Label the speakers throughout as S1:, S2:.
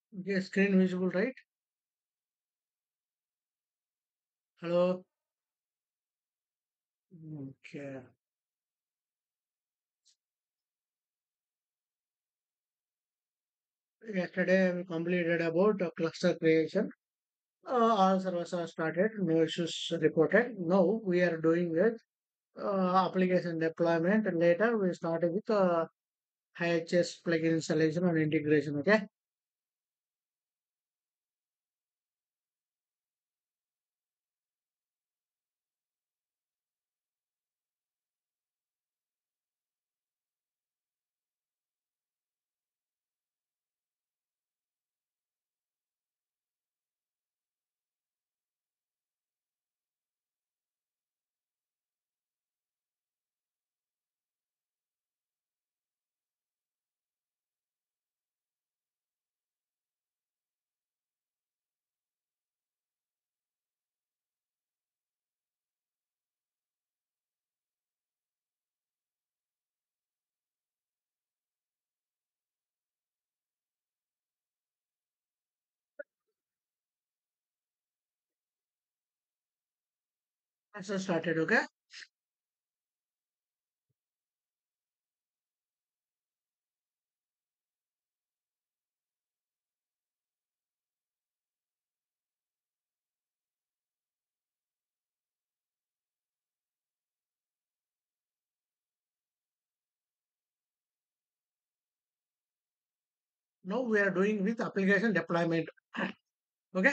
S1: Okay, screen visible, right? Hello. Okay. Yesterday we completed about cluster creation. All servers are started, no issues reported. Now we are doing with application deployment. And later we started with IHS plugin installation and integration. Okay. So started. Okay. Now we are doing with application deployment. Okay.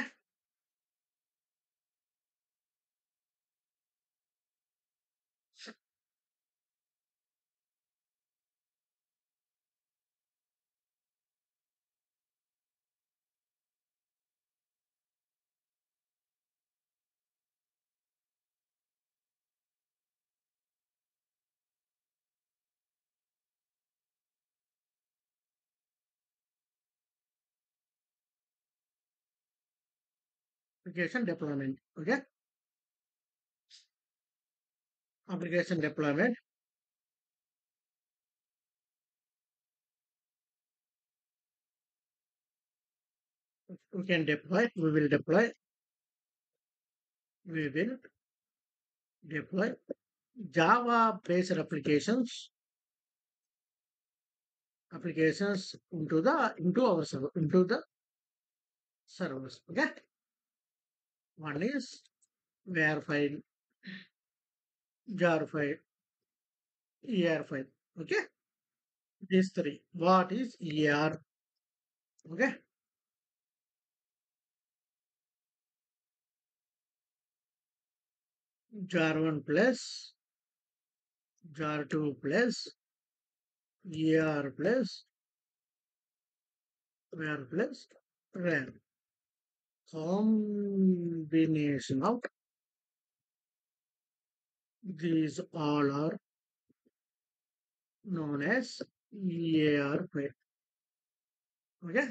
S1: Application deployment. Okay. Application deployment. We can deploy. We will deploy. We will deploy Java based applications into our server into the servers. Okay. One is var file, jar file, er file. Okay. These three. What is er? Okay. Jar 1 plus jar 2 plus er plus var plus ram. Combination of these all are known as er file. Okay.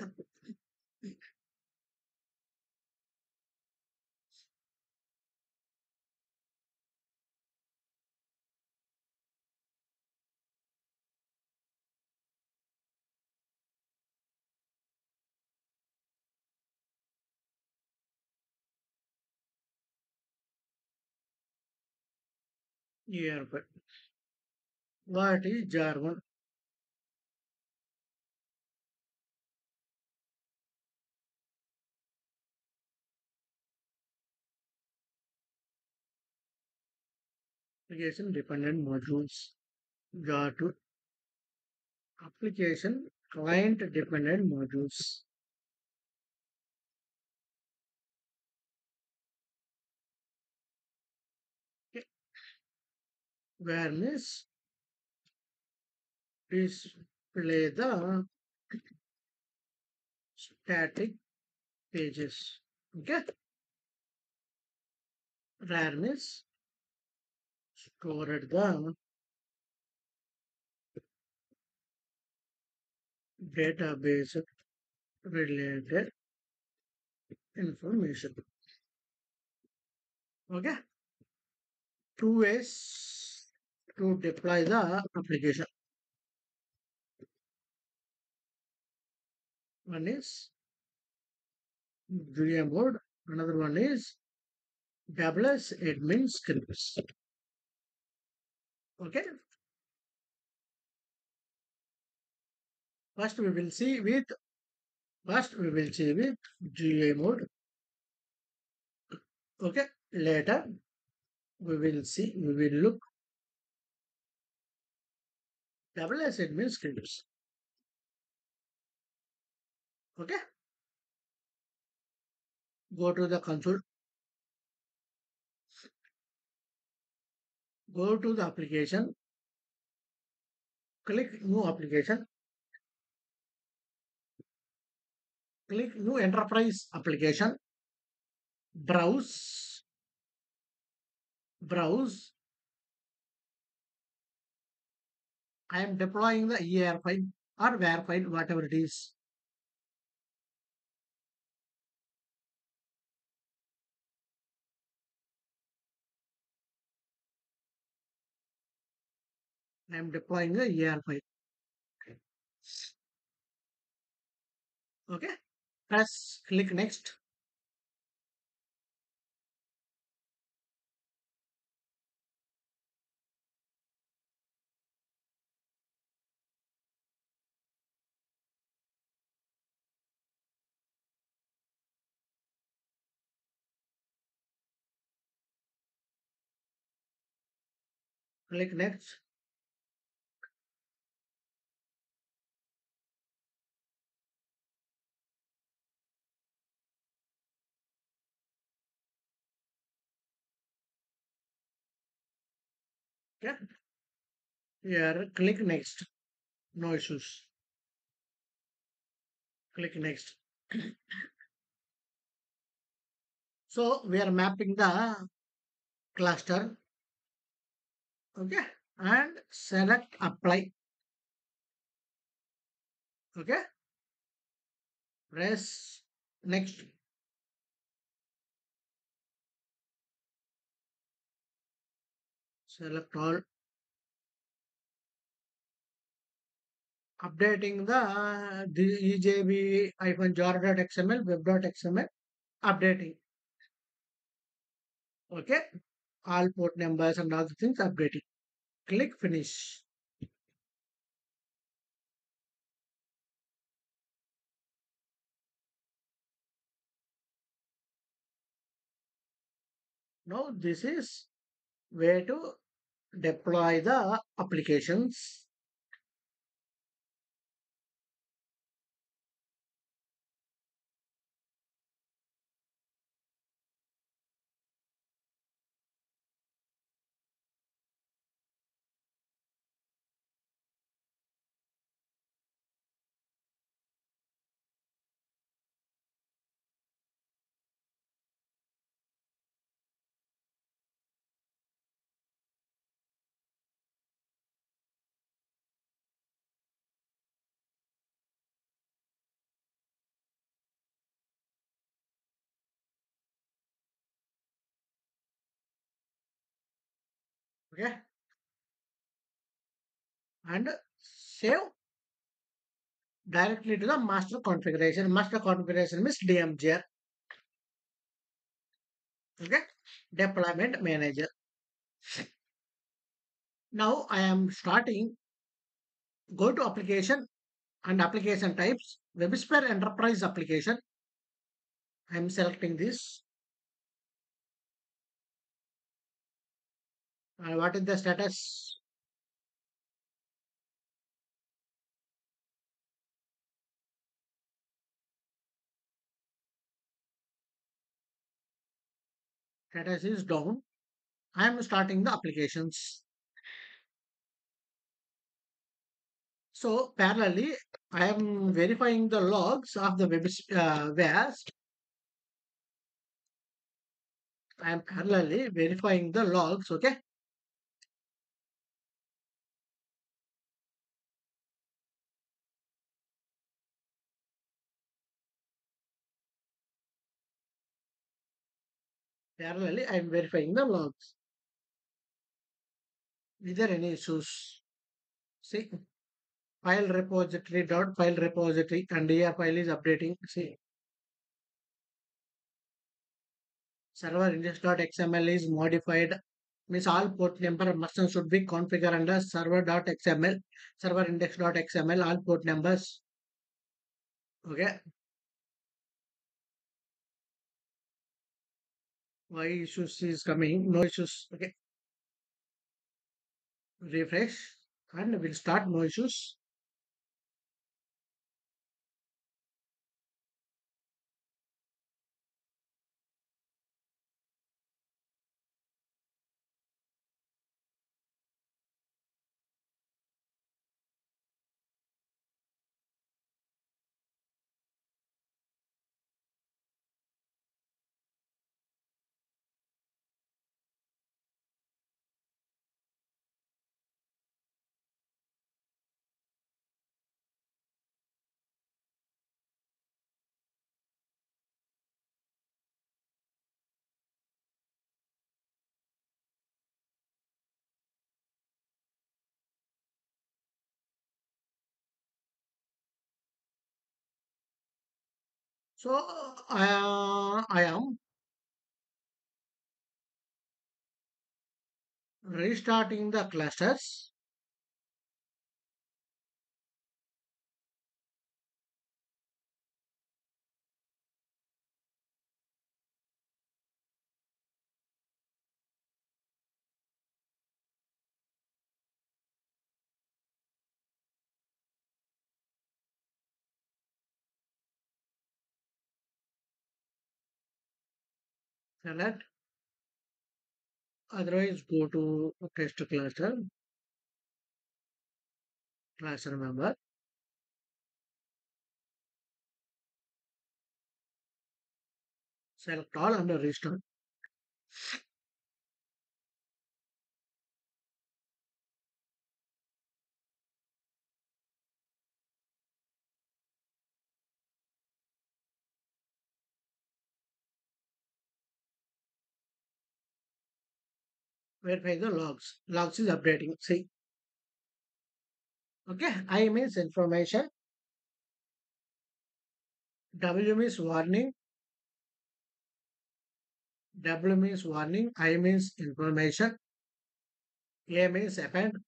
S1: Er file. What is jar 1? Application dependent modules. Jar 2 application client dependent modules. Okay. Where means display the static pages. Okay. Rare means stored the database related information. Okay. Two ways to deploy the application. One is GUI mode. Another one is WS admin scripts. Okay. First we will see with First we will see with GUI mode. Okay. Later we will look WS admin scripts. Okay. Go to the console. Go to the application. Click new application. Click new enterprise application. Browse. Browse. I am deploying the EAR file or WAR file, whatever it is. I am deploying the EAR file. Okay. Press click next. Click next. Okay. Here click next. No issues. Click next. So we are mapping the cluster. Okay. And select apply. Okay. Press next. Select all. Updating the ejb-jar.xml, web.xml. Updating. Okay. All port numbers and all the things updating. Click finish. Now this is where to deploy the applications. Okay. And save directly to the master configuration. Master configuration means DMGR. Okay. Deployment manager. Now I am starting. Go to application and application types. WebSphere Enterprise application. I am selecting this. What is the status? Status is down. I am starting the applications. So parallelly, I am verifying the logs of the VAS. I am parallelly verifying the logs. Okay. Parallelly, I am verifying the logs. Is there any issues? See, file repository dot file repository and here file is updating. See, Server index.xml is modified, means all port number must and should be configured under server.xml, server index.xml, all port numbers. Okay. Why issues is coming? No issues. Okay. Refresh and we'll start no issues. So I am restarting the clusters. Select. Otherwise, go to test cluster, cluster member. Select all and restart. Verify the logs. Logs is updating. See. Okay. I means information. W means warning. W means warning. I means information. A means append.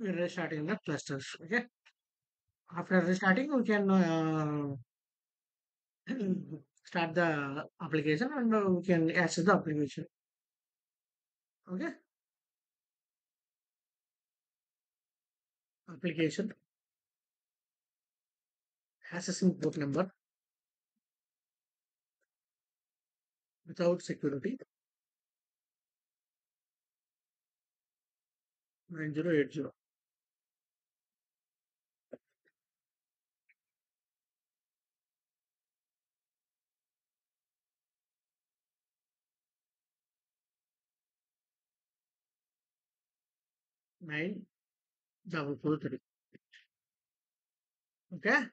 S1: we're restarting the clusters. Okay. After restarting, we can start the application and we can access the application. Okay. Application accessing port number without security 9080. 9443. Okay.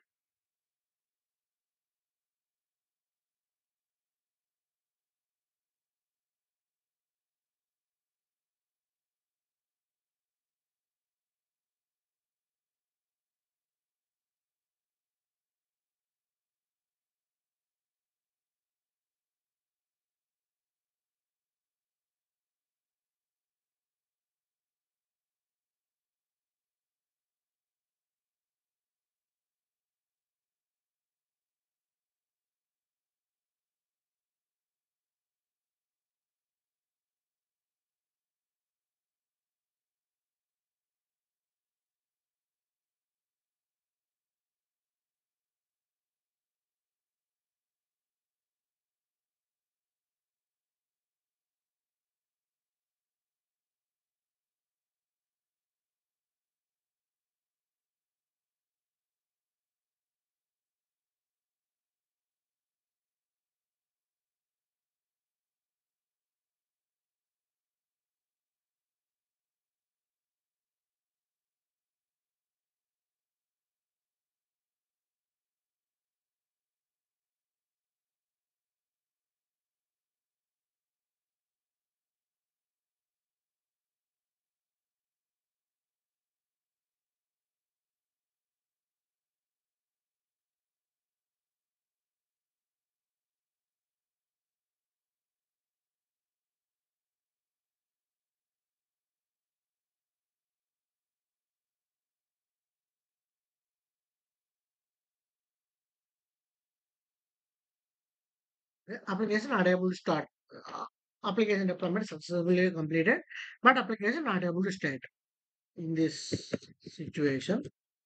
S1: Application not able to start. Application deployment successfully completed, but application not able to start. In this situation,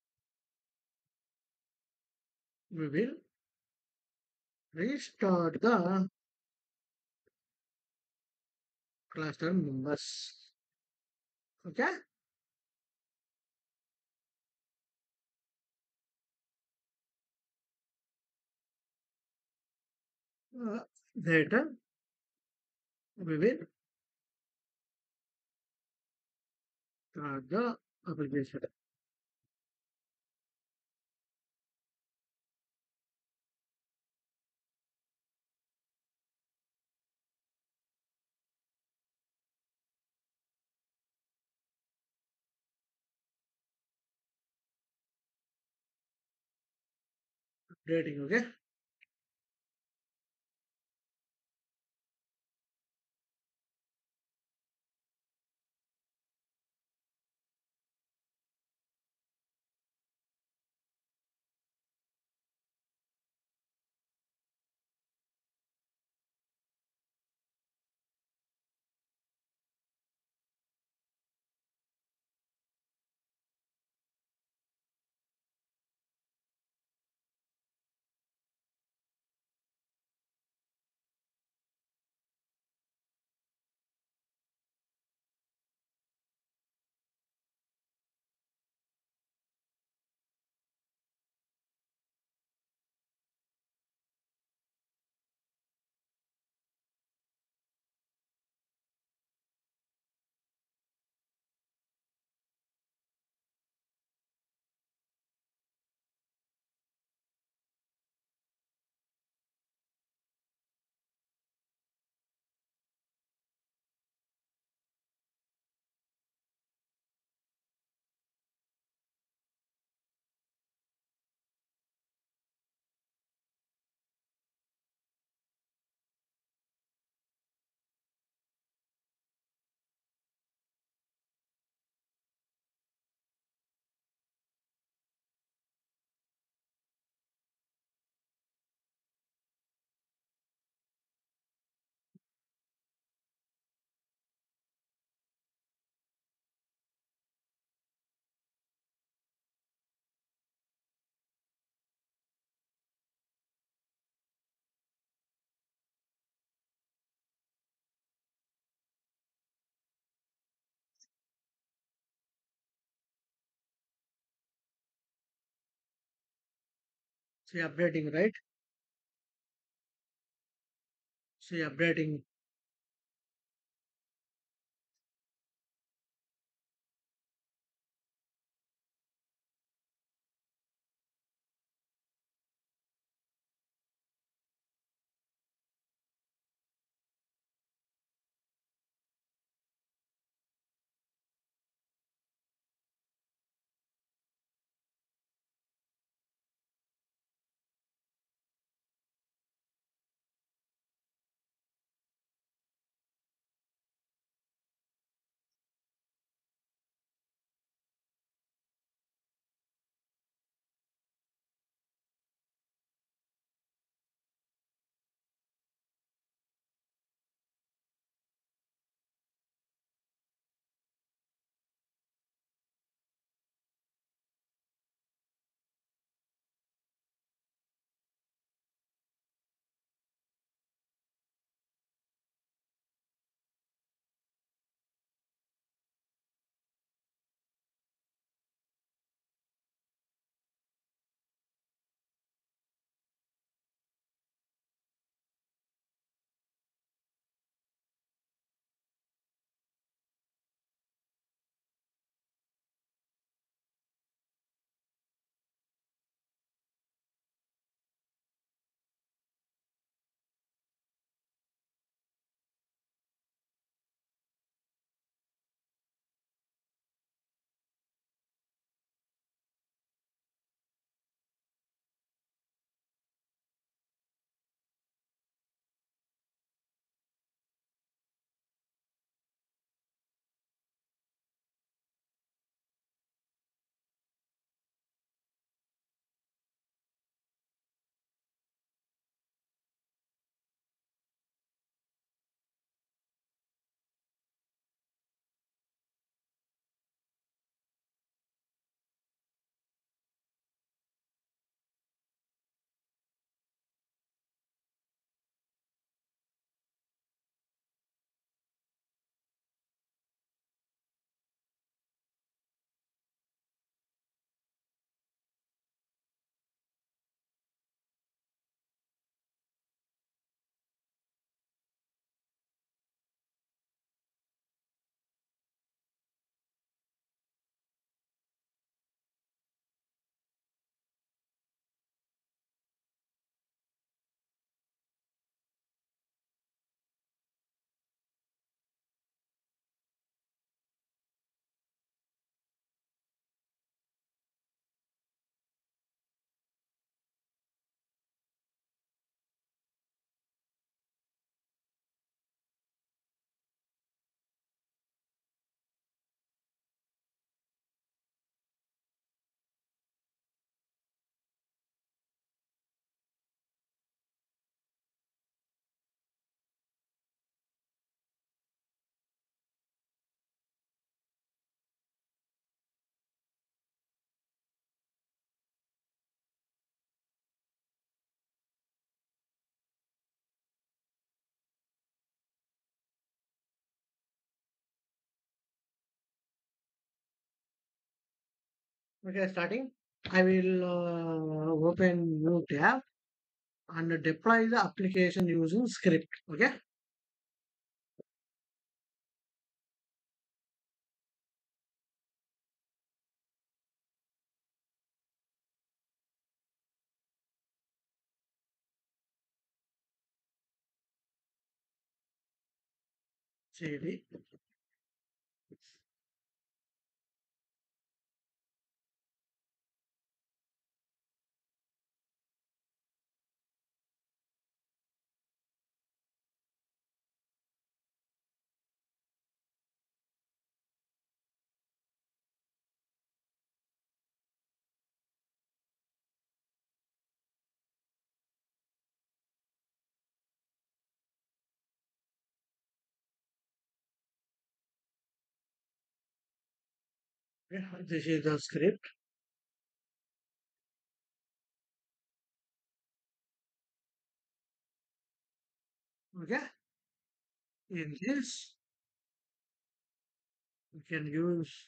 S1: we will restart the cluster members. Okay. Later, we will start the application. Rating. Okay. See updating, right? See updating. Okay, starting. I will open new tab and deploy the application using script. Okay, CD. Okay, this is the script. Okay, in this we can use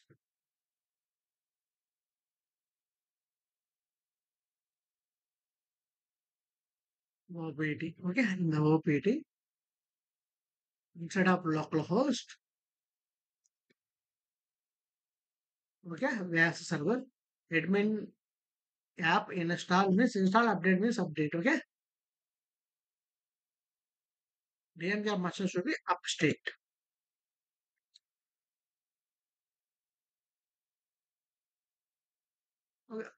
S1: OPT. Okay, in the OPT, instead of localhost, okay, we have server. Admin app install means install, update means update. Okay, DMG machine should be upstate. Okay,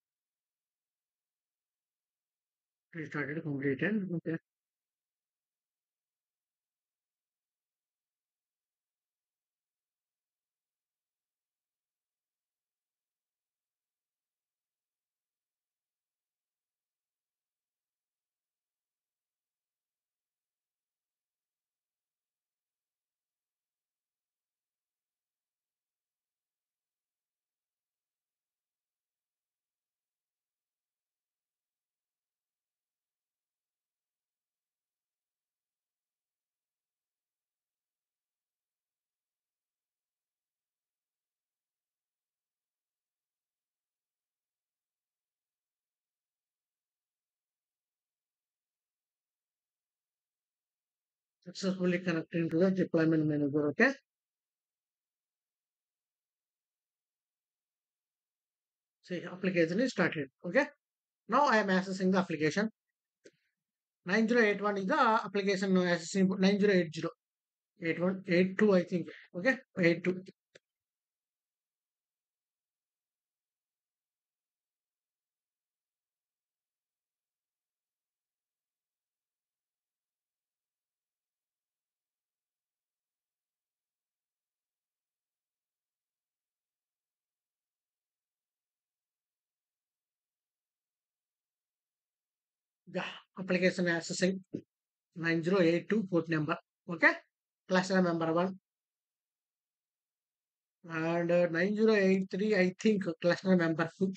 S1: restarted, completed. Okay, successfully connecting to the deployment manager. Okay, see application is started. Okay, now I am accessing the application. 9081 is the application accessing 9080. 8182, I think. Okay, 82. The application accessing 9082 port number. Okay, cluster number one, and 9083, I think cluster number two.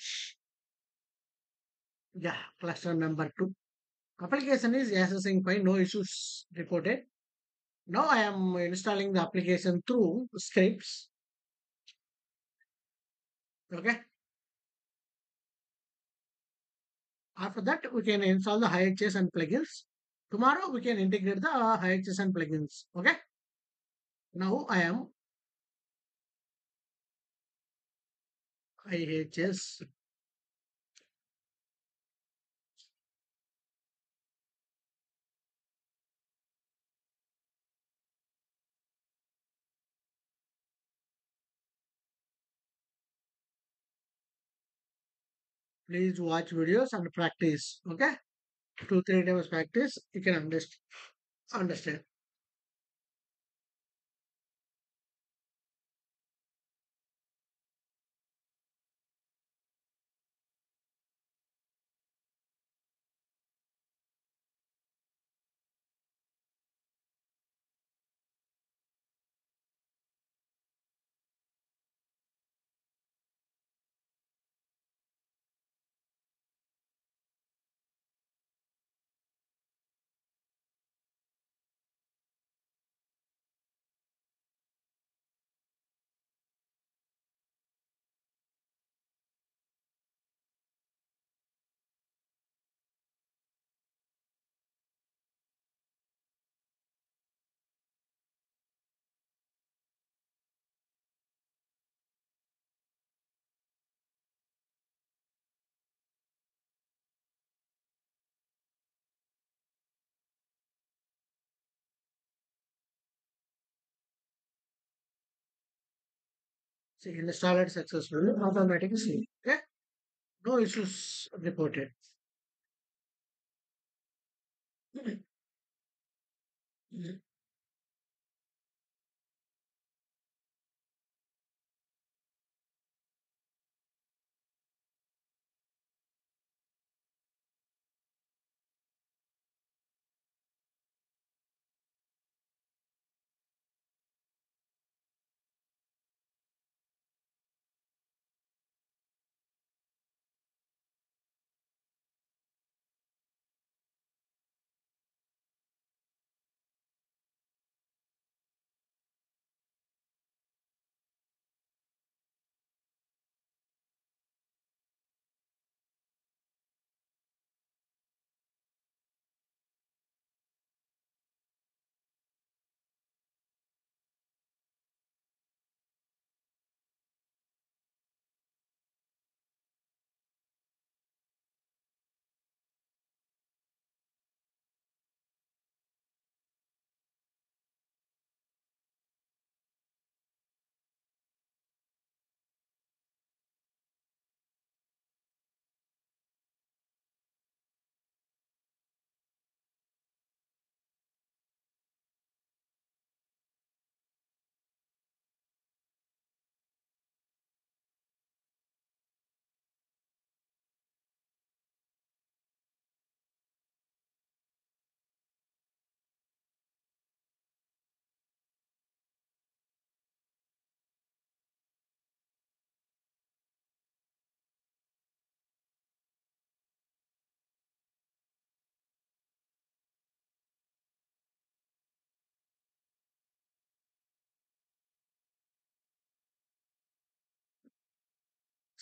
S1: Yeah, cluster number two. Application is accessing fine, no issues reported. Now I am installing the application through scripts. Okay. After that, we can install the IHS and plugins. Tomorrow we can integrate the IHS and plugins. Okay. Now I am IHS. Please watch videos and practice. Okay. 2 3 times practice. You can understand. See, installed successfully. Automatically. Okay. No issues reported.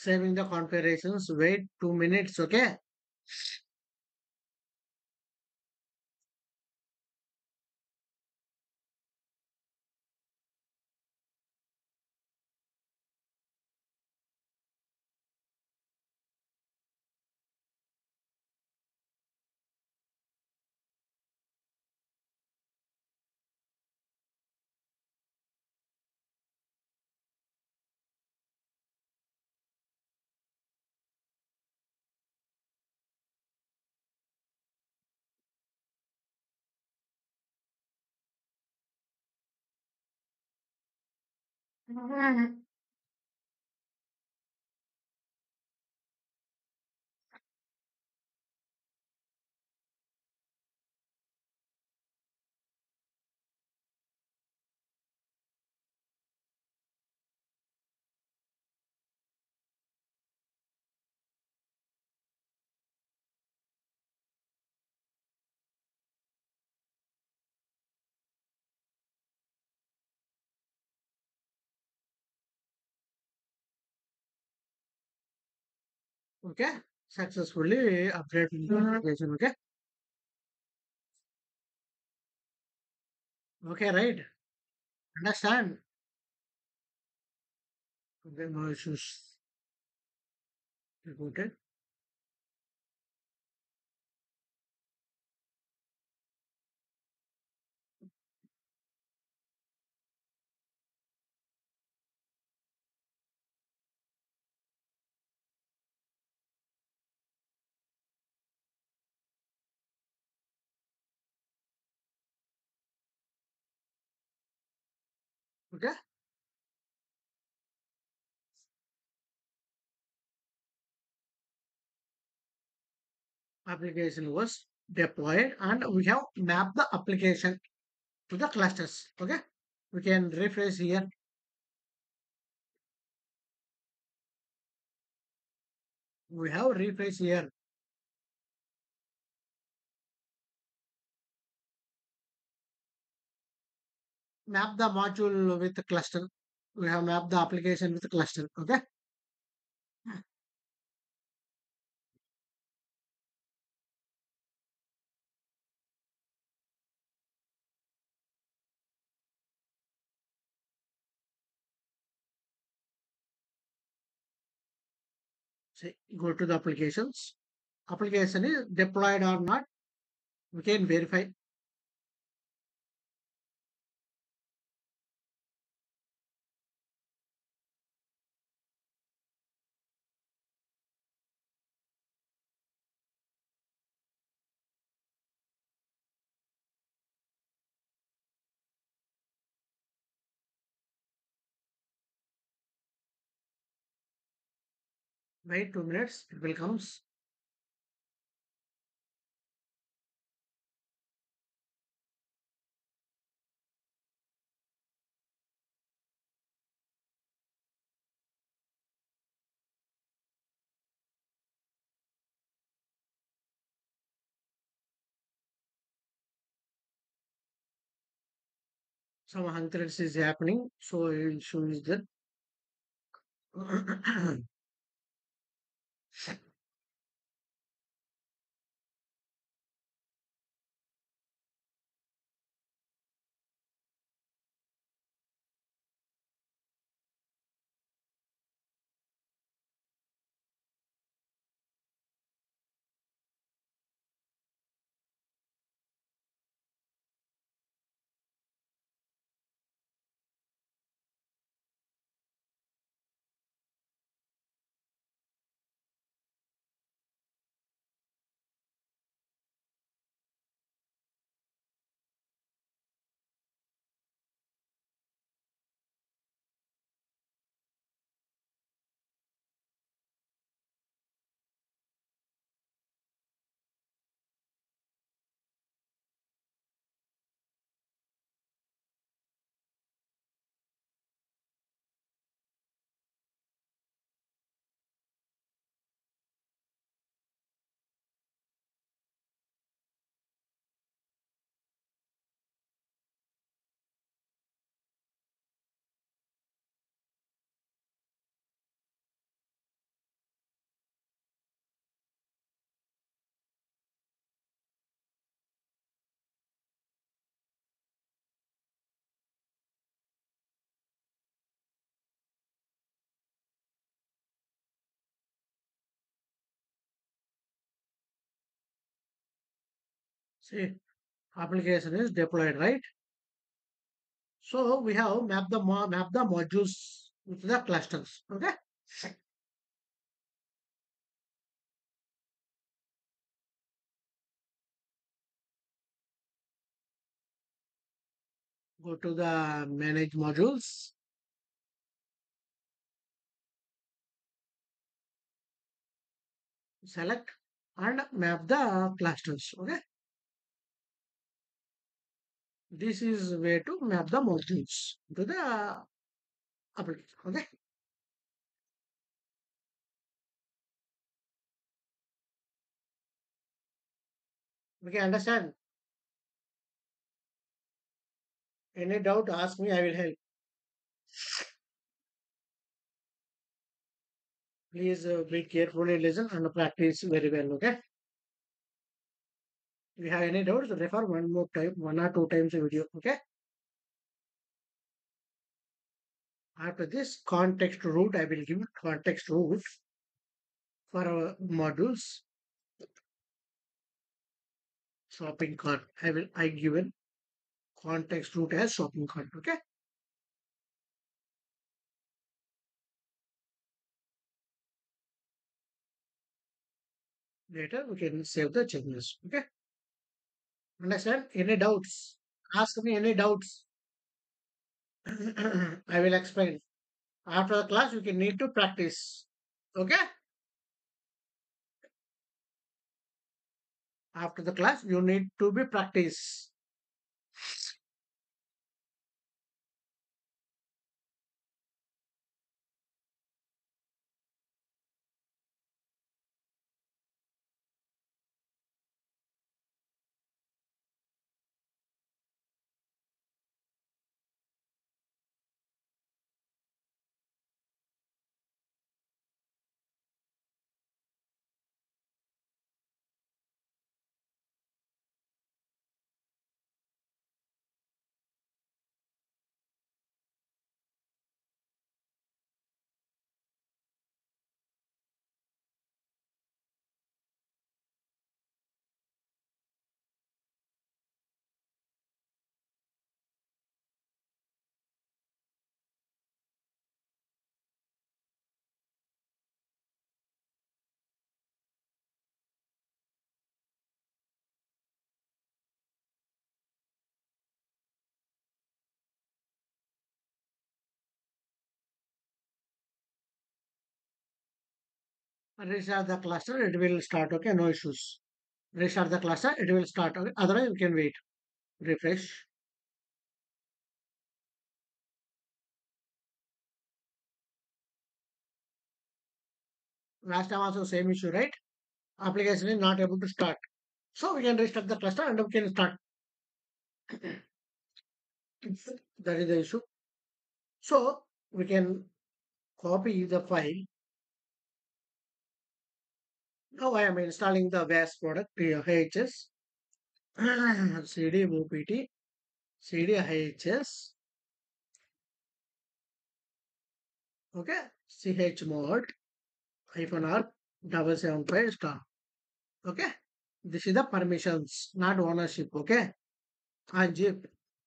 S1: Saving the configurations. Wait 2 minutes. Okay. Okay. Successfully updated the application. Okay. Okay. Right. Understand. Okay. No issues. Reported. Okay. Application was deployed and we have mapped the application to the clusters. Okay. We can refresh here. We have refresh here. Map the module with the cluster. We have mapped the application with the cluster. Okay. Say, go to the applications. Application is deployed or not. We can verify. Wait 2 minutes. It will comes. Some huntress is happening. So issue is that. See, application is deployed, right? So we have map the modules with the clusters. Okay. Go to the manage modules, select and map the clusters. Okay. This is way to map the modules to the application. Okay. Okay. Understand? Any doubt, ask me. I will help. Please be carefully listen and practice very well. Okay. If you have any doubts, refer one more time, one or two times a video. Okay. After this context root, I will give context root for our modules. Shopping cart. I given context root as shopping cart. Okay. Later we can save the changes. Okay. Understand? Any doubts? Ask me any doubts. I will explain. After the class, you can need to practice. Okay. After the class, you need to be practice. Restart the cluster, it will start. Okay, no issues. Restart the cluster, it will start. Okay? Otherwise, you can wait. Refresh. Last time also same issue, right? Application is not able to start. So we can restart the cluster and we can start. That is the issue. So we can copy the file. Now I am installing the VAS product HS CD OPT CD IHS. Okay, chmod -r 775 star. Okay, this is the permissions, not ownership. Okay, and zip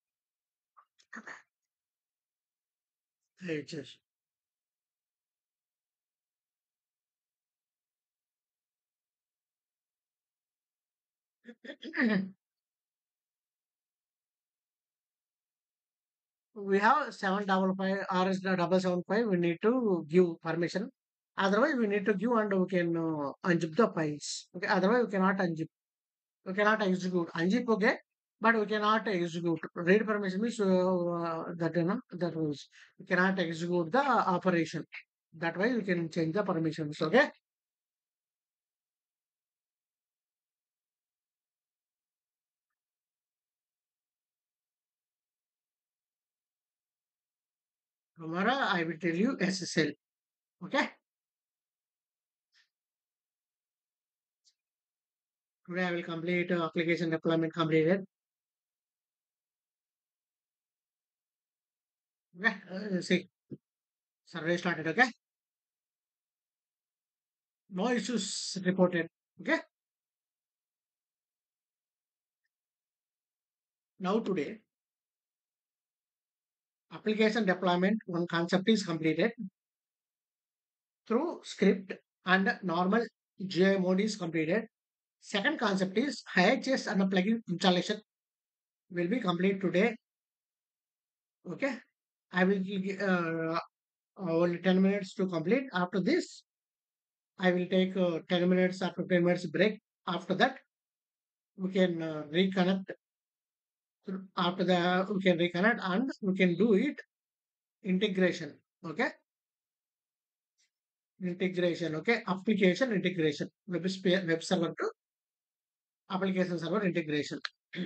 S1: IHS. We have 755 RS 775. We need to give permission. Otherwise, we need to give and we can unzip the files. Okay, otherwise, we cannot unzip. We cannot execute. Unzip, okay, but we cannot execute. Read permission means that means we cannot execute the operation. That way, we can change the permissions. Okay. Tomorrow, I will tell you SSL. Okay. Today, I will complete application deployment completed. Okay. See, survey started. Okay. No issues reported. Okay. Now today, application deployment, one concept is completed through script and normal GUI mode is completed. Second concept is IHS and the plugin installation will be complete today. Okay. I will give only 10 minutes to complete. After this, I will take 10 minutes or 15 minutes break. After that, we can reconnect. After that, we can reconnect and we can do it integration. Okay. Integration. Okay. Application integration. Web server to application server integration.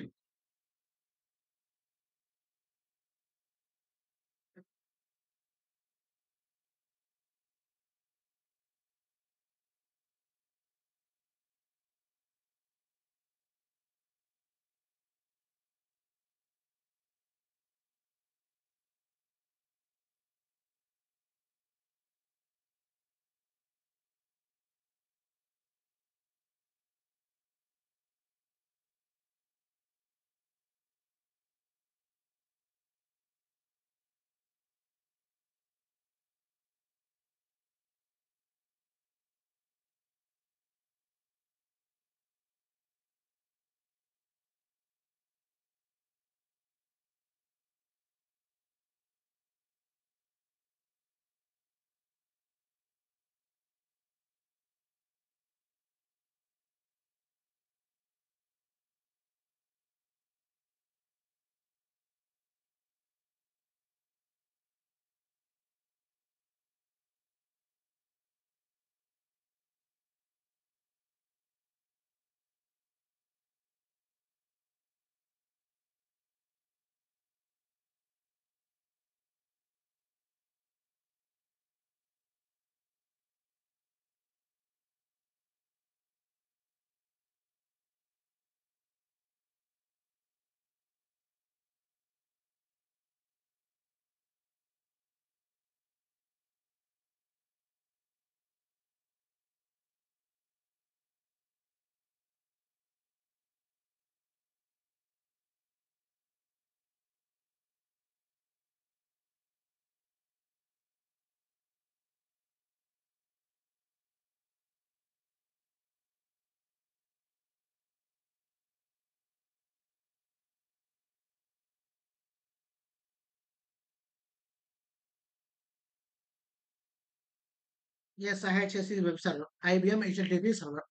S1: Yes, IHS is web server. IBM HTTP server.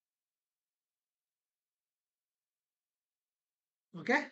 S1: Okay.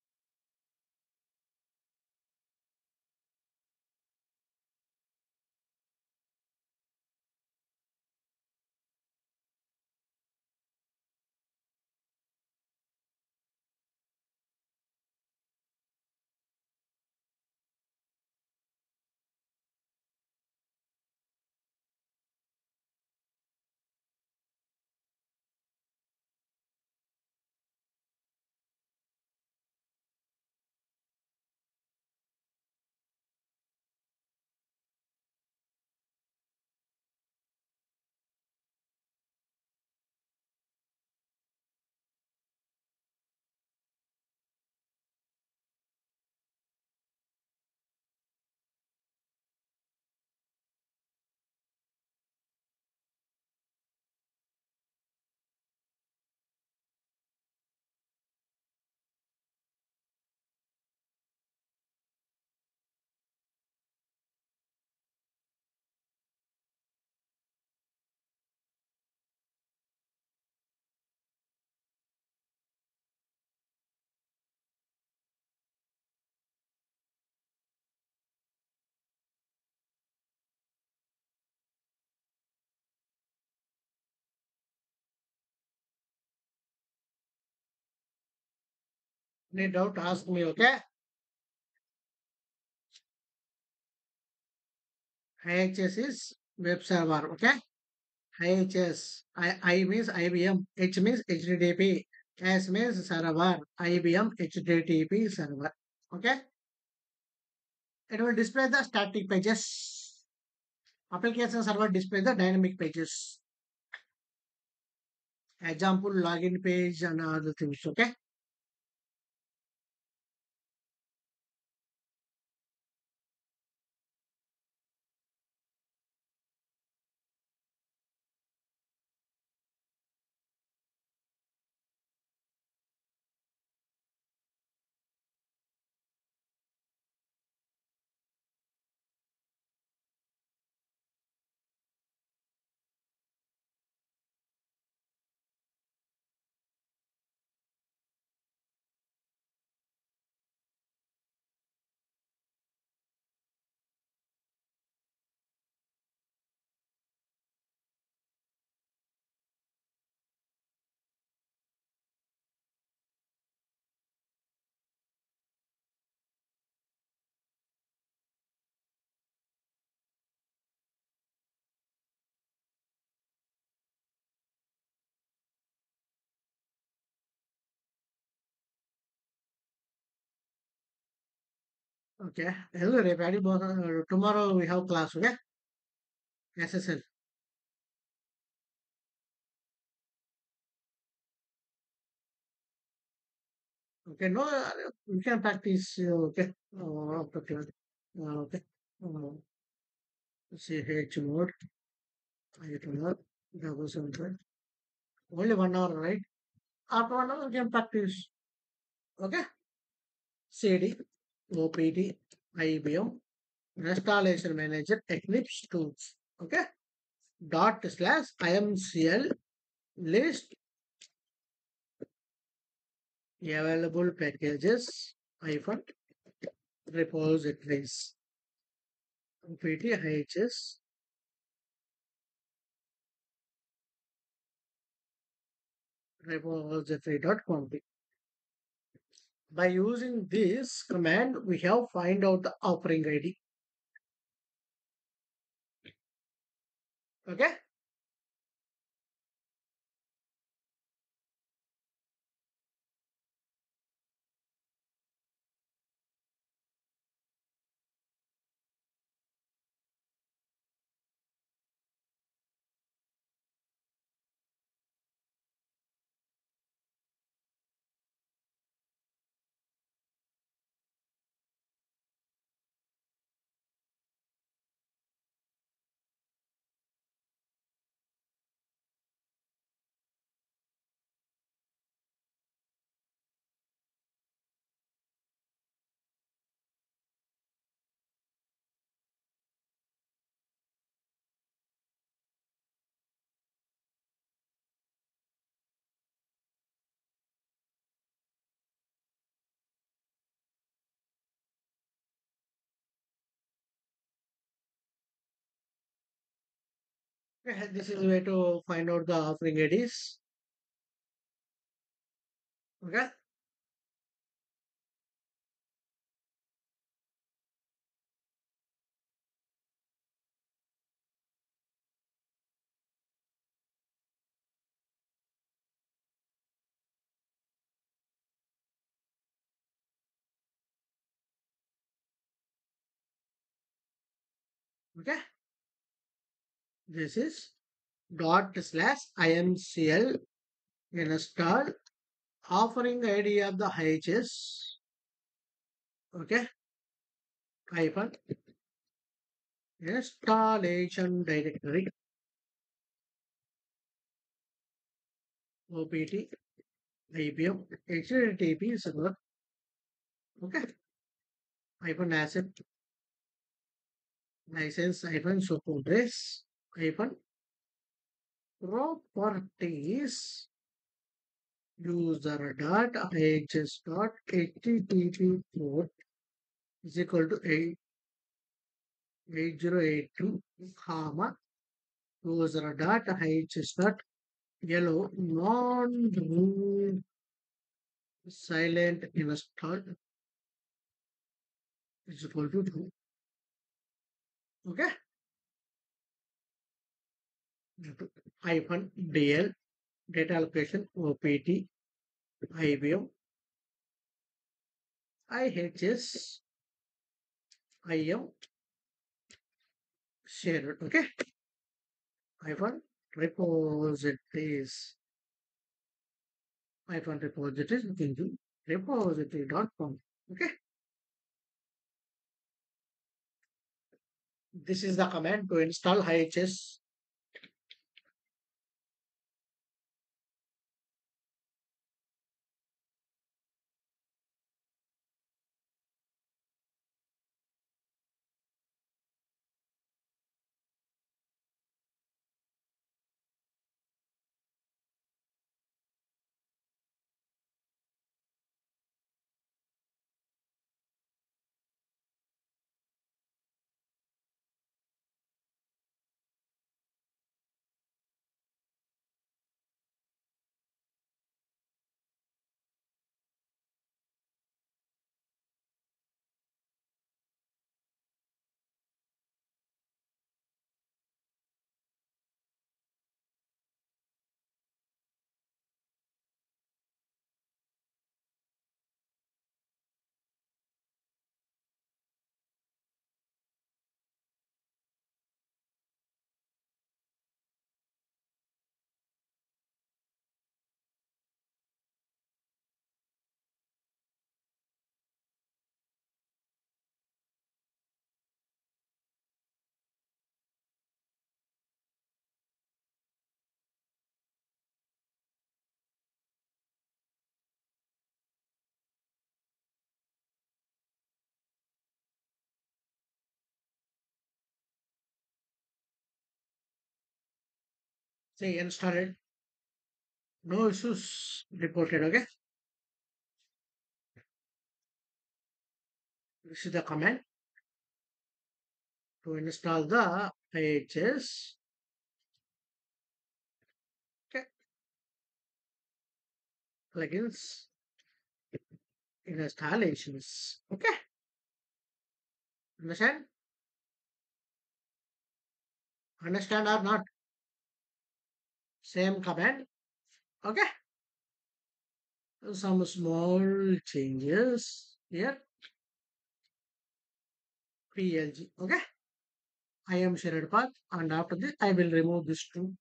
S1: Any doubt, ask me. Okay. IHS is web server. Okay. IHS. I means IBM. H means HTTP. S means server. IBM HTTP server. Okay. It will display the static pages. Application server display the dynamic pages. Example, login page and other things. Okay. Okay. Hello, everybody. Tomorrow we have class. Okay. SSL. Okay. No, we can practice. Okay. After class. Okay. Uh, CH mode. I don't know. Double center. Only 1 hour, right? After 1 hour, we can practice. Okay. CD, OPT, IBM, Installation Manager, Eclipse Tools. Okay. Dot slash IMCL list available packages hyphen repositories. PTHS repository.com. By using this command, we have find out the offering ID. Okay. Okay, this is the way to find out the offering IDs. Okay. Okay. This is dot slash IMCL install offering ID of the HS. Okay. Hyphen installation directory OPT IBM HTTP server. Okay. Hyphen asset license hyphen supporters hyphen properties user dot hs dot http port is equal to 8082 comma user dot hs dot yellow non silent installed is equal to 2. Okay. Hyphen DL data allocation OPT IBM IHS IM shared. Okay. Hyphen repositories hyphen repositories into repository.com. Okay. This is the command to install IHS. Say installed. No issues reported. Okay. This is the command to install the IHS. Okay. Plugins installations. Okay. Understand? Understand or not? Same command. Okay. Some small changes here. PLG. Okay. I am shared path, and after this I will remove this two.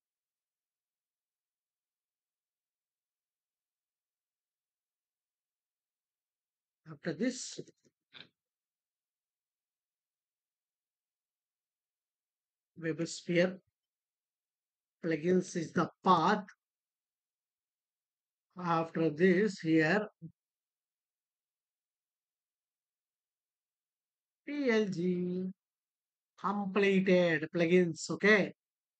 S1: After this WebSphere plugins is the path. After this here PLG completed plugins. Okay.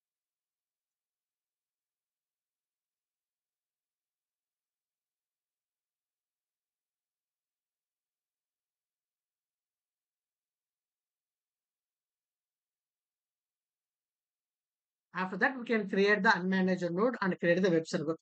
S1: After that we can create the unmanaged node and create the web server.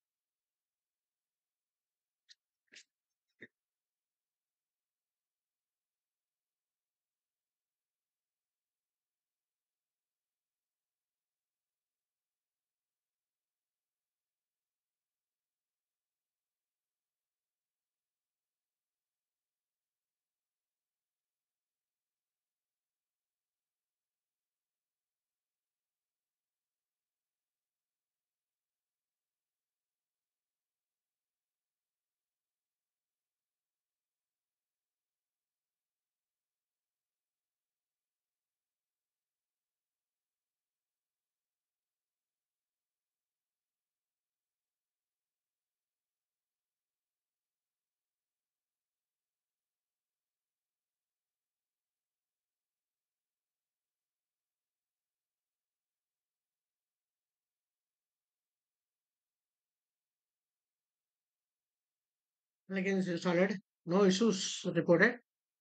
S1: Plugins installed. No issues reported.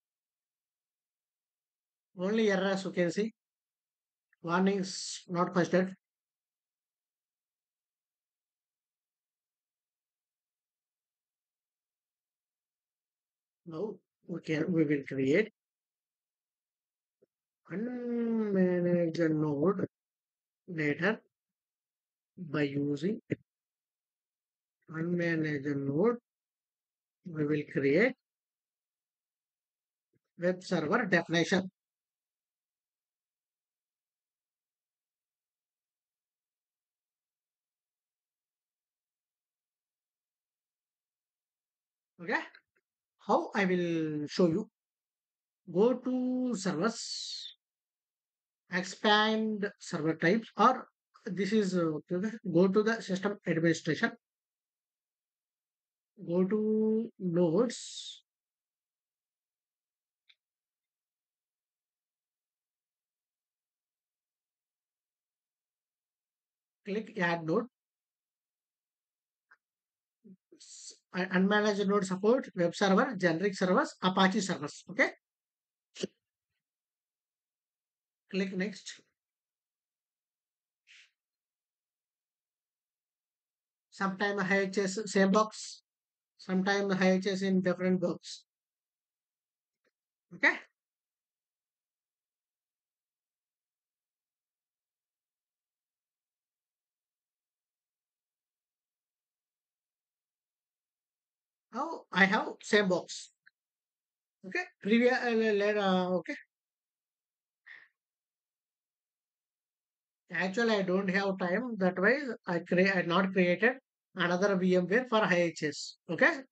S1: Only errors you can see. Warnings not posted. Now we will create unmanaged node later by using unmanaged node. We will create web server definition. Okay. How I will show you. Go to servers, expand server types, or this is okay. Go to the system administration. Go to nodes. Click add node. Unmanaged node support web server, generic servers, Apache servers. Okay. Click next. Sometime IHS same box. Sometime IHS in different box. Okay. Now I have same box. Okay. Previous okay. Actually, I don't have time. That way, I not created another VMware for IHS. Okay,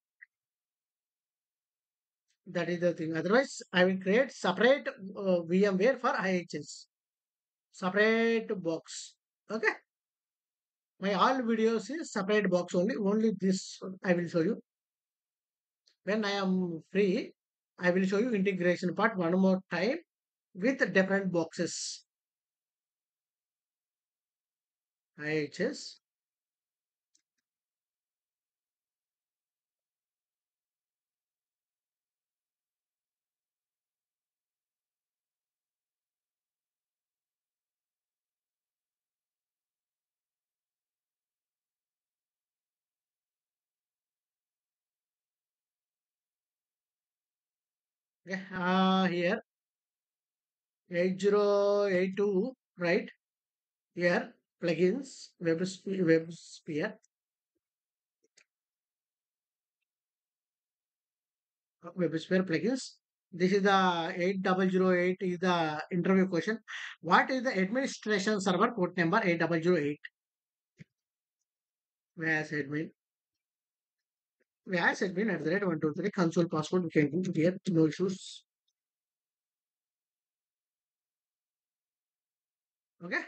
S1: that is the thing. Otherwise, I will create separate VMware for IHS, separate box. Okay, my all videos is separate box only. Only this I will show you when I am free. I will show you integration part one more time with different boxes. IHS Okay, here 8082, right? Here plugins, WebSphere, WebSphere plugins. This is the 8008 is the interview question. What is the administration server port number 8008? Where's admin? Where's admin at the rate 123 console password? We can do here, no issues. Okay.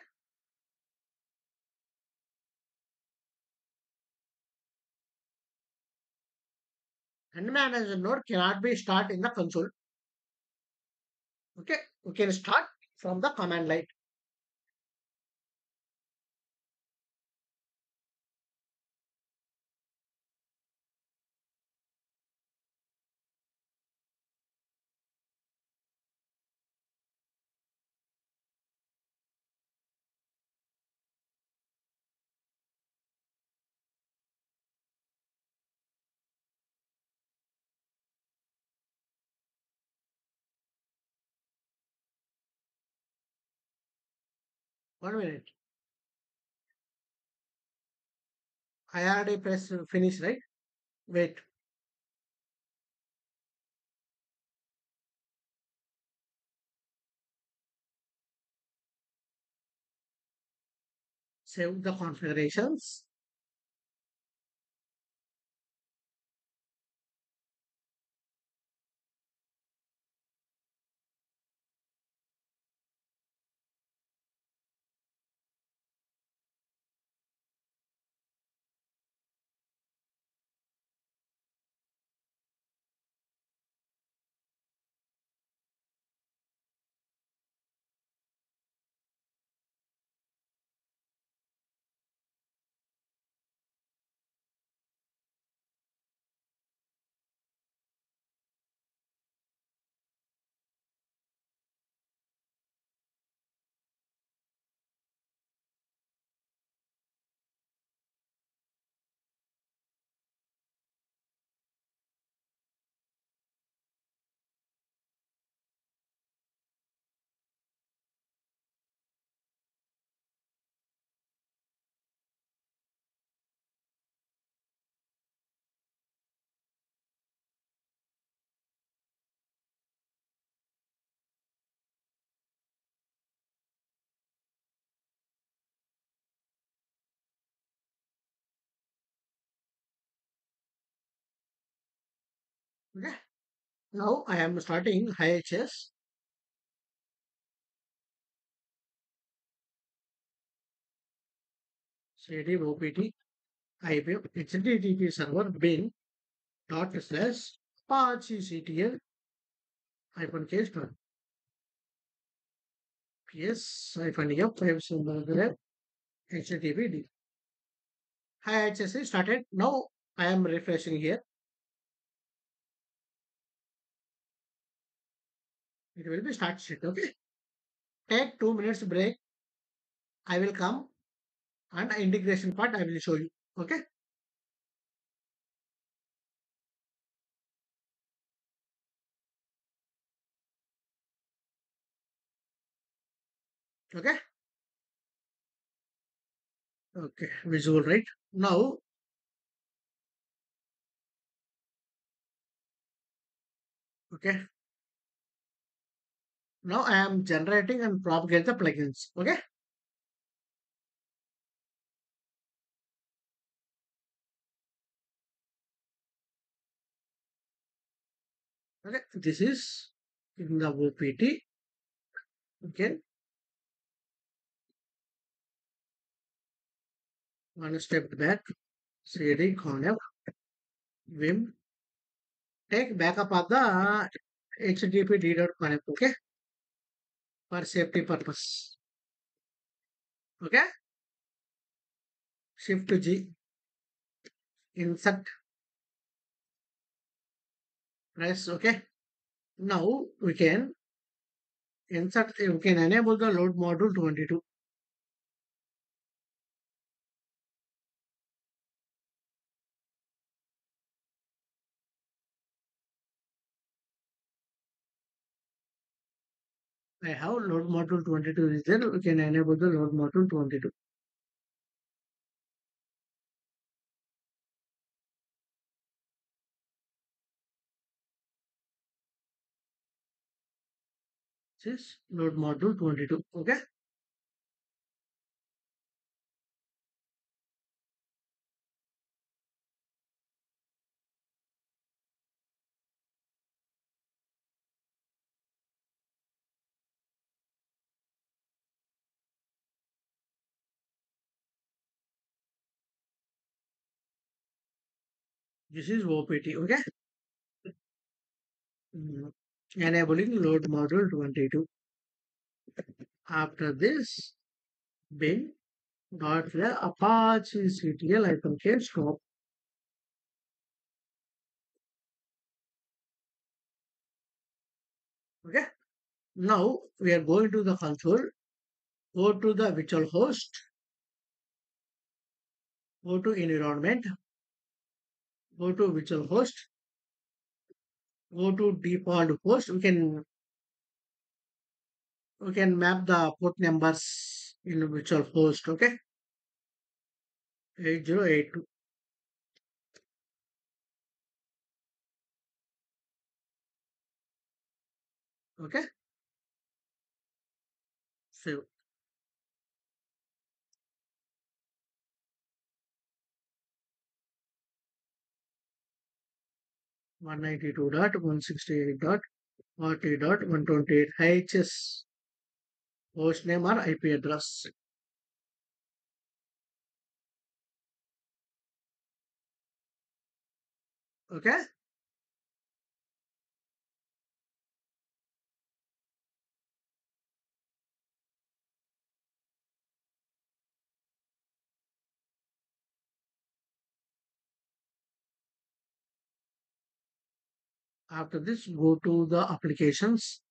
S1: And manager node cannot be start in the console. Okay. We can start from the command line. 1 minute. I already press finish, right? Wait. Save the configurations. Okay. Now I am starting IHS. CD OPT IPM HTTP server bin dot slash Apache CTL hyphen case dot PS hyphen F 5 symbol HTTP. Hi, HSC started. Now I am refreshing here. It will be start sheet. Okay. Take 2 minutes break. I will come and integration part I will show you. Okay. Okay. Okay. Visual right. Now, okay. Now I am generating and propagate the plugins. Okay. Okay. This is in the OPT. Okay. One step back. CD conf vim. Take backup of the HTTP reader connect. Okay. For safety purpose. Okay. Shift to G. Insert. Press. Okay. Now we can insert. We can enable the load module 22. I have load module 22 is there. We can enable the load module 22. This is load module 22. Okay. This is OPT. Okay. Mm. Enabling load module 22. After this, bin dot the Apache CTL icon can stop. Okay. Now we are going to the console. Go to the virtual host. Go to environment. Go to virtual host. Go to default host. We can map the port numbers in virtual host. Okay. 8082. Okay. Save. 192.168.40.128 HS host name or IP address. Okay. After this, go to the applications.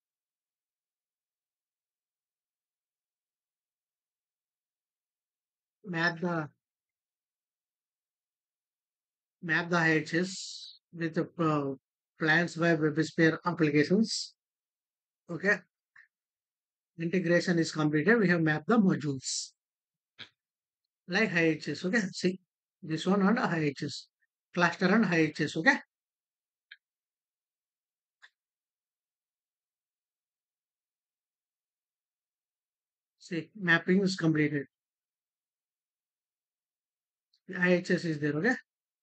S1: Map the map the HS with the plans by WebSphere applications. Okay. Integration is completed. We have mapped the modules like IHS. Okay. See this one and IHS cluster and IHS. Okay. See mapping is completed. IHS is there. Okay.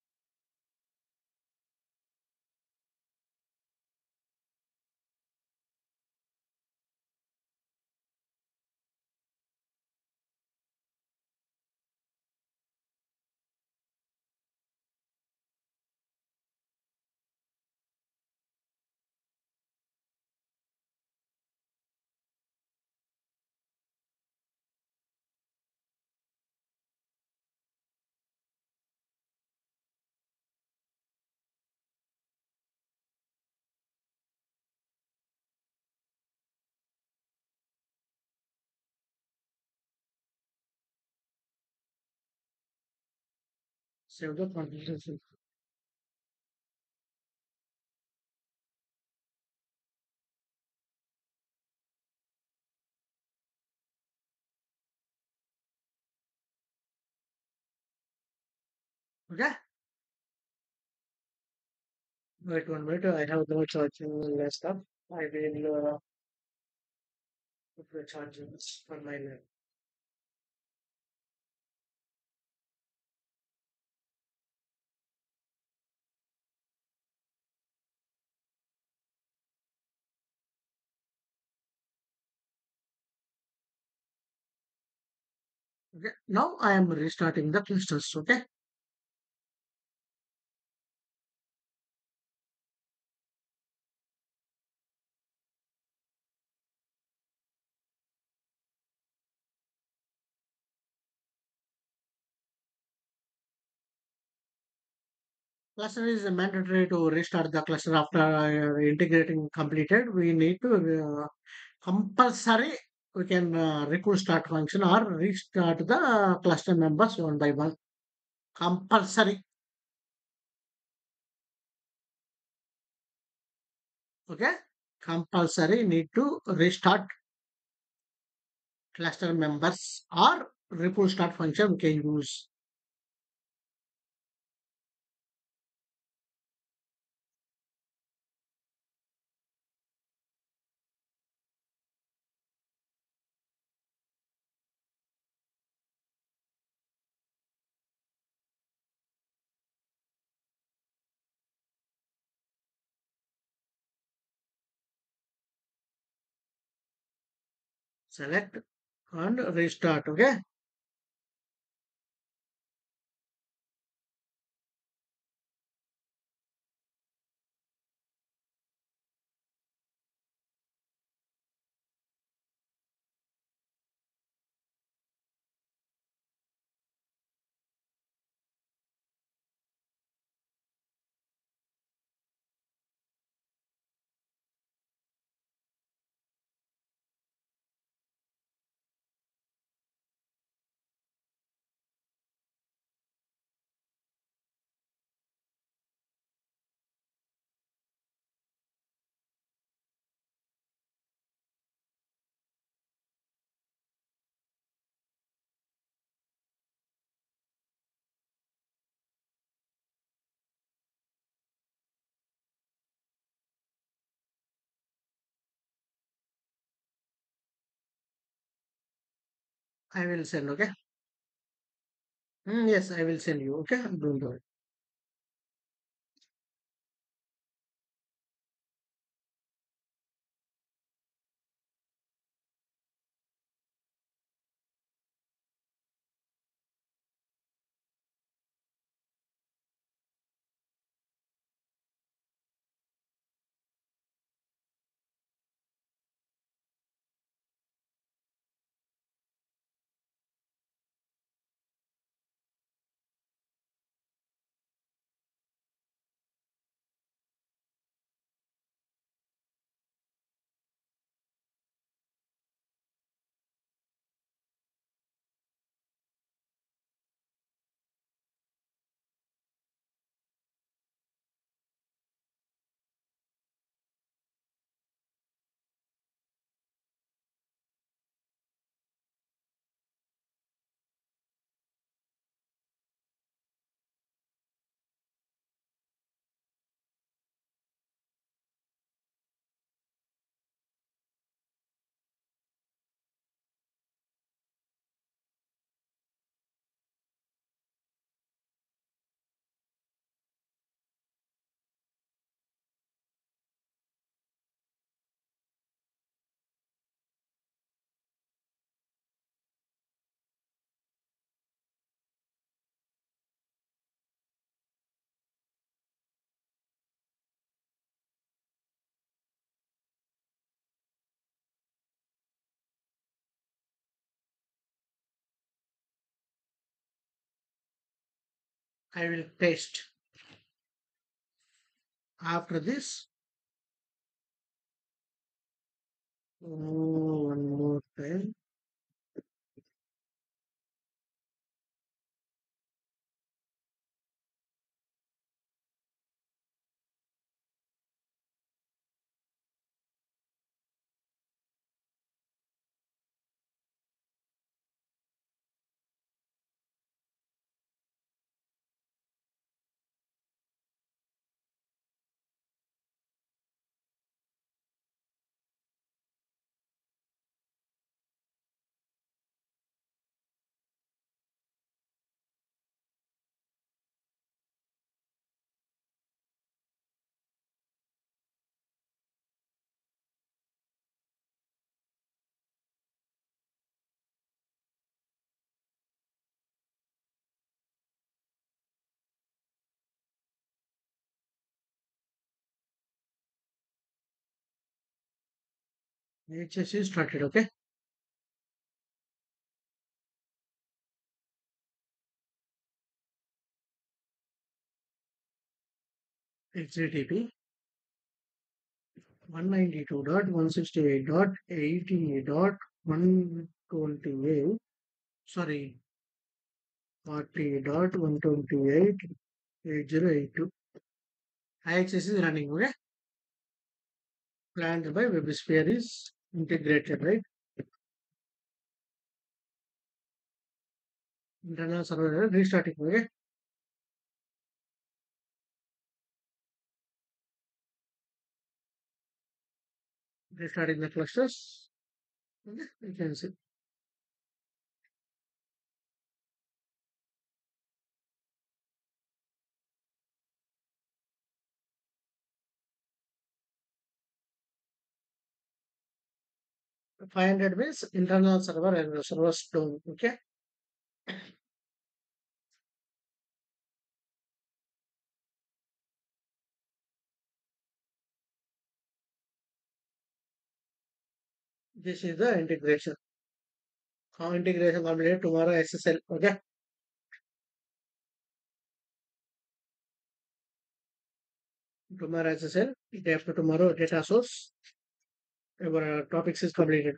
S1: Save the configuration. Okay. Wait 1 minute. I have no charging stuff. I will put the charging for my lab. Okay. Now I am restarting the clusters. Okay. Cluster is mandatory to restart the cluster after integrating completed. We need to compulsory. We can recall start function or restart the cluster members one by one. Compulsory. Okay. compulsory need to restart cluster members or ripple start function we can use. Select and restart. Okay. I will send. Okay. Yes, I will send you. Okay. Don't worry. I will paste. After this, one more time. HSC started. Okay. HTTP 192.168.80.128. Sorry, 40.128.8082. IXS is running. Okay. planned by WebSphere is integrated, right? Internal server restarting. Okay, restarting the clusters. Okay, you can see 500 means internal server and the servers down. Okay, this is the integration. How integration completed tomorrow SSL. Okay, tomorrow SSL. Day after tomorrow data source. Our topics is completed.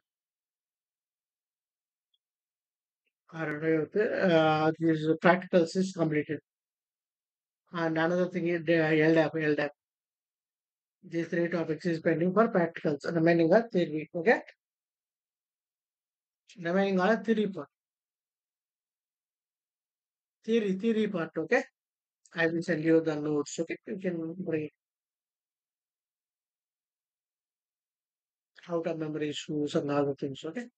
S1: This practicals is completed. And another thing is the LDAP. These three topics is pending for practicals. Remaining are theory. Okay, remaining are theory part. Theory part. Okay, I will send you the notes. Okay, you can bring out of memory issues and other things. Okay.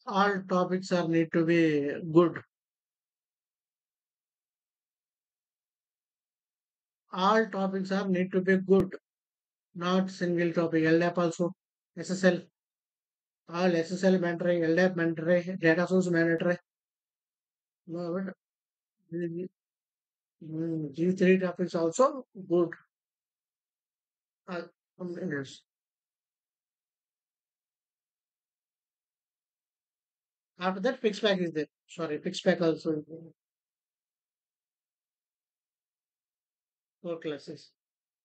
S1: All topics are need to be good. All topics are need to be good, not single topic. LDAP also, SSL, all SSL mandatory, LDAP mandatory, data source mandatory. No, but these three topics also good. Uh, yes. After that, fixed pack is there. Sorry, fixed pack also four classes.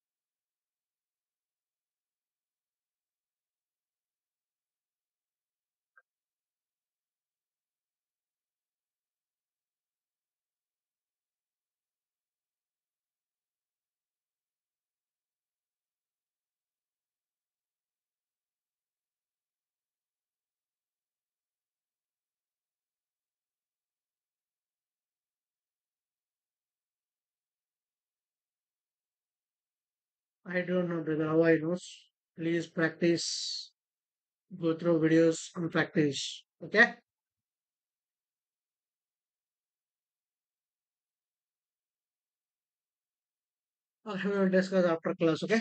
S1: I don't know brother, how I knows. Please practice. Go through videos and practice. Okay. We will discuss after class. Okay.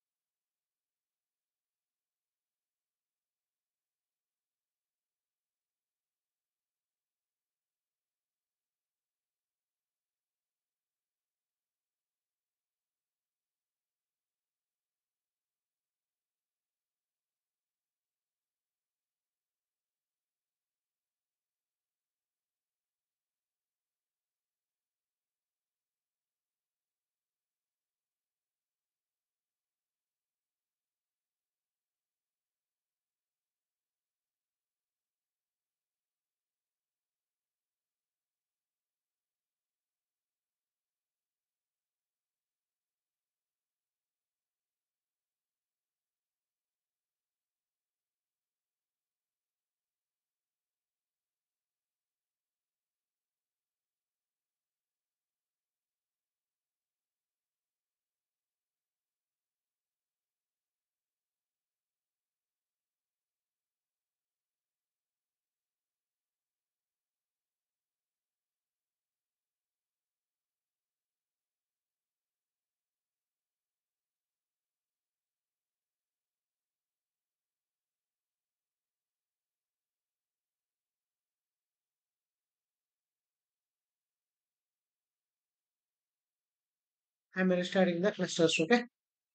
S1: I'm restarting the clusters. Okay.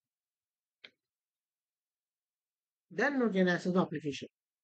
S1: Then we can access the application.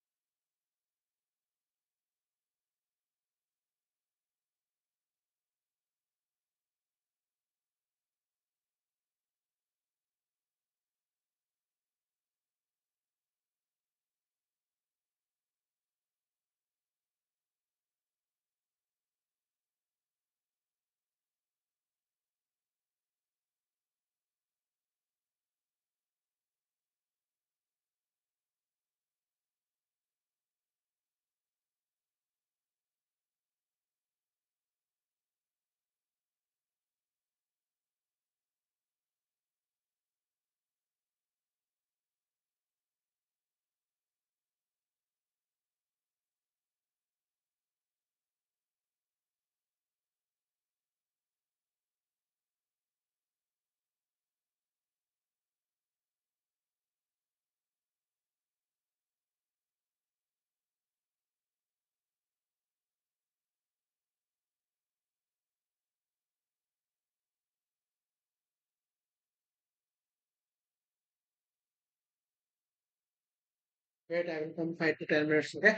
S1: Wait, I will come 5 to 10 minutes. Okay.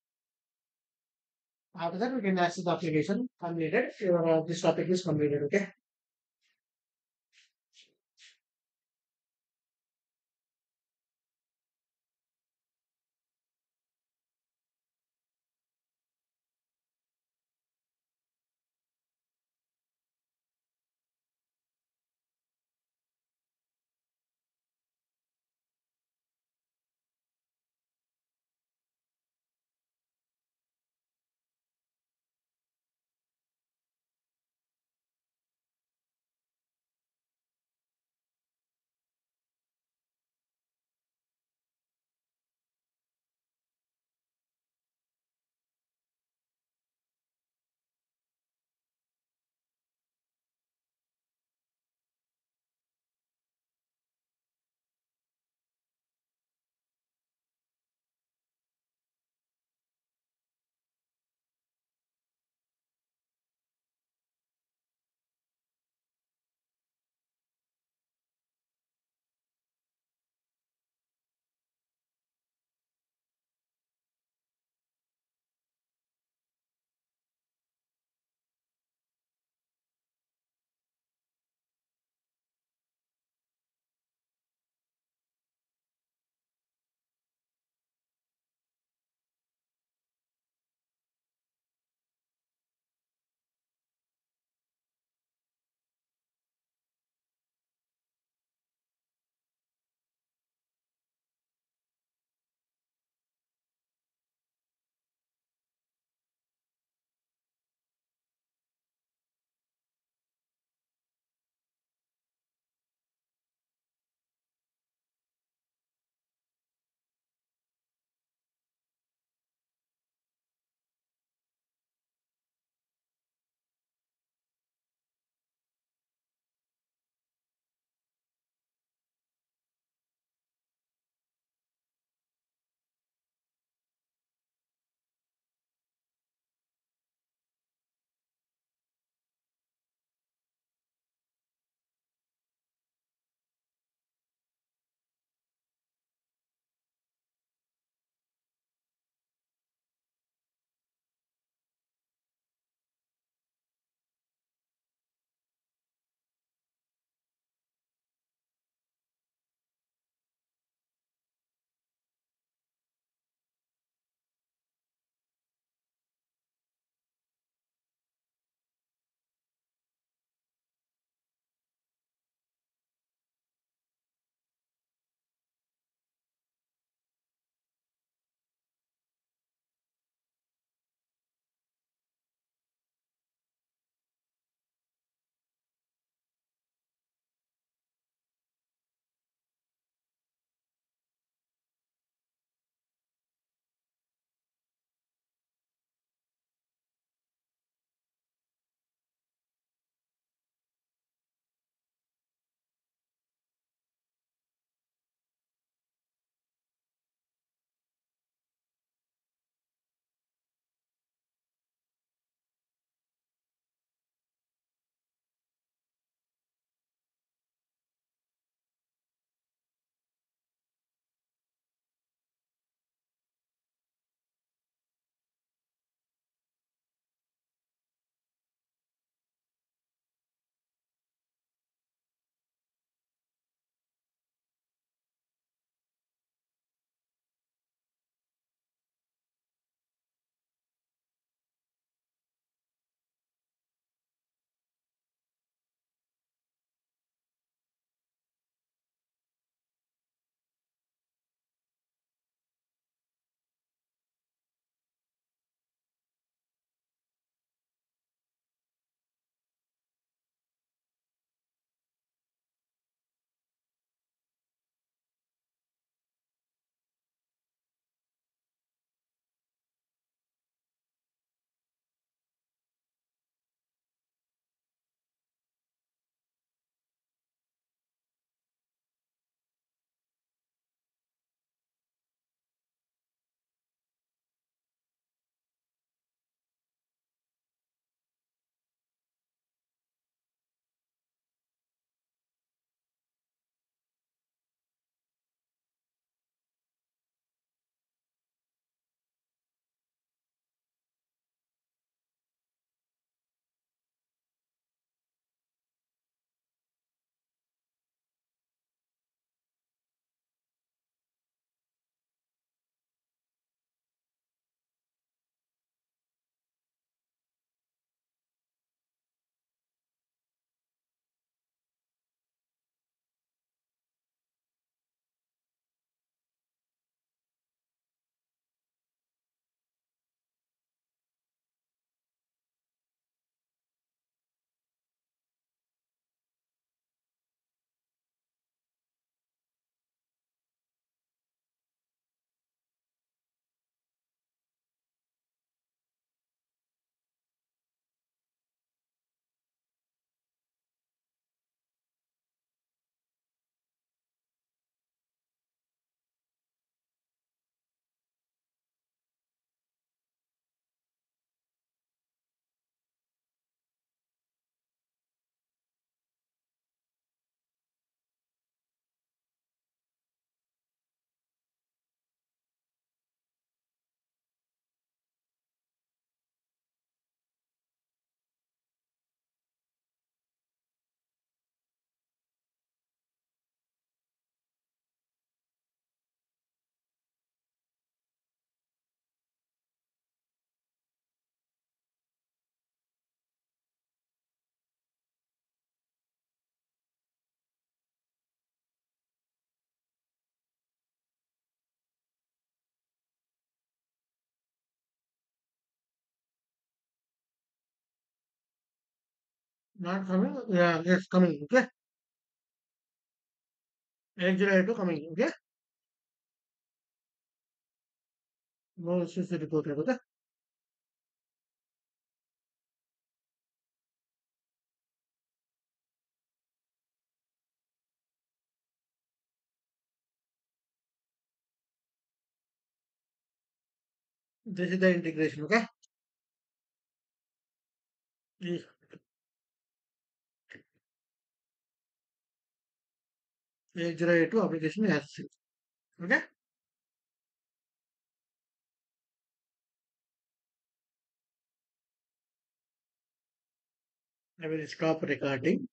S1: After that, we can access the application. Completed. This topic is completed. Okay. Not coming. Yeah, yes, coming. Okay. 8082 coming. Okay. No issues reported. Okay. This is the integration. Okay. Yes. 8082 application has. Okay. I will stop recording.